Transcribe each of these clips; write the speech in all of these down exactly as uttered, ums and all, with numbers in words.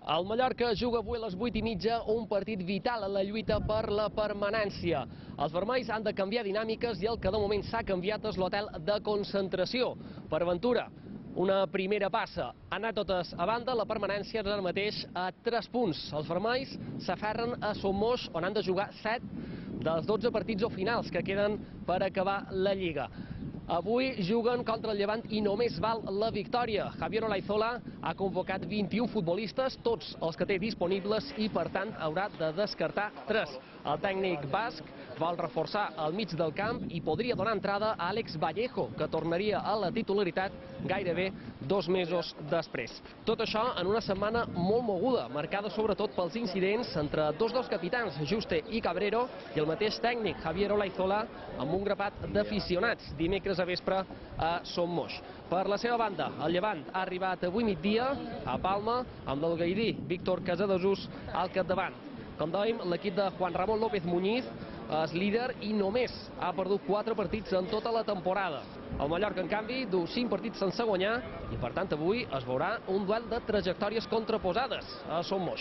El Mallorca juga avui a les vuit i mitja un partit vital en la lluita per la permanència. Els vermells han de canviar dinàmiques i el que de moment s'ha canviat és l'hotel de concentració. Per Ventura, una primera passa. Han anat totes a banda, la permanència és ara mateix a tres punts. Els vermells s'aferren a Sommoix, on han de jugar set dels dotze partits o finals que queden per acabar la Lliga. Avui juguen contra el Llevant i només val la victòria. Javier Olaizola ha convocat vint-i-un futbolistes, tots els que té disponibles, i per tant haurà de descartar tres. El tècnic basc vol reforçar el mig del camp i podria donar entrada a Àlex Vallejo, que tornaria a la titularitat gairebé dos mesos després. Tot això en una setmana molt moguda, marcada sobretot pels incidents entre dos dels capitans, Juste i Cabrero, i el mateix tècnic, Javier Olaizola, amb un grapat d'aficionats dimecres a vespre a Sommoix. Per la seva banda, el Llevant ha arribat avui migdia a Palma amb el gaidí Víctor Casadesús al capdavant. Com dèiem, l'equip de Juan Ramón López Muñiz és líder i només ha perdut quatre partits en tota la temporada. El Mallorca, en canvi, du cinc partits sense guanyar i, per tant, avui es veurà un duel de trajectòries contraposades a Sommoix.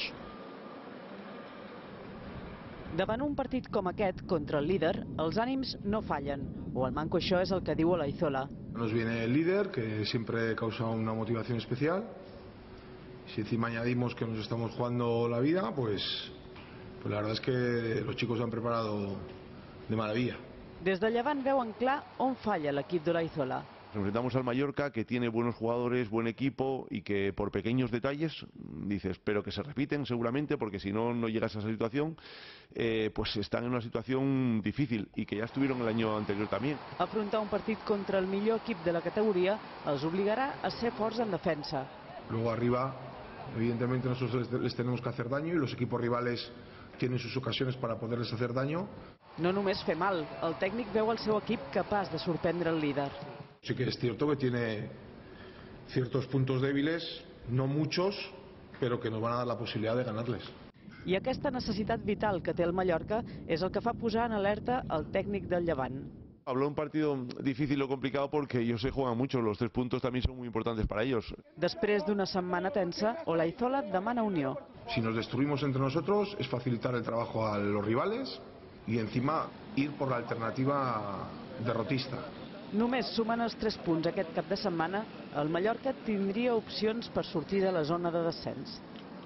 Davant un partit com aquest, contra el líder, els ànims no fallen, o al manco això és el que diu Olaizola. Nos viene el líder, que siempre causa una motivación especial. Si encima añadimos que nos estamos jugando la vida, pues, pues la verdad es que los chicos han preparado de maravilla. Des de Llevant veuen clar on falla l'equip d'Olaizola. Nos enfrentamos al Mallorca, que tiene buenos jugadores, buen equipo y que por pequeños detalles, dices, pero que se repiten seguramente, porque si no, no llegas a esa situación, eh, pues están en una situación difícil y que ya estuvieron el año anterior también. Afrontar un partit contra el millor equip de la categoria els obligarà a ser forts en defensa. Luego arriba, evidentemente nosotros les tenemos que hacer daño y los equipos rivales tienen sus ocasiones para poderles hacer daño. No només fer mal, el tècnic veu el seu equip capaç de sorprendre el líder. Sí que es cierto que tiene ciertos puntos débiles, no muchos, pero que nos van a dar la posibilidad de ganarles. I aquesta necessitat vital que té el Mallorca és el que fa posar en alerta el tècnic del Llevant. Habló un partido difícil o complicado porque ellos se juegan mucho, los tres puntos también son muy importantes para ellos. Després d'una setmana tensa, Olaizola demana unió. Si nos destruimos entre nosotros es facilitar el trabajo a los rivales y encima ir por la alternativa derrotista. Només sumant els tres punts aquest cap de setmana, el Mallorca tindria opcions per sortir de la zona de descens.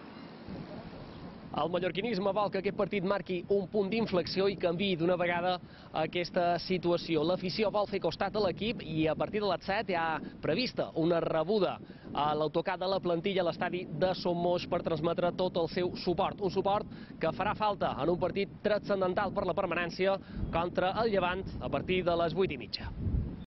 El mallorquinisme vol que aquest partit marqui un punt d'inflexió i canviï d'una vegada aquesta situació. L'afició vol fer costat a l'equip i a partir de les set hi ha prevista una rebuda a l'autocar de la plantilla a l'estadi de Sommoix per transmetre tot el seu suport. Un suport que farà falta en un partit transcendental per la permanència contra el Llevant a partir de les vuit i mitja.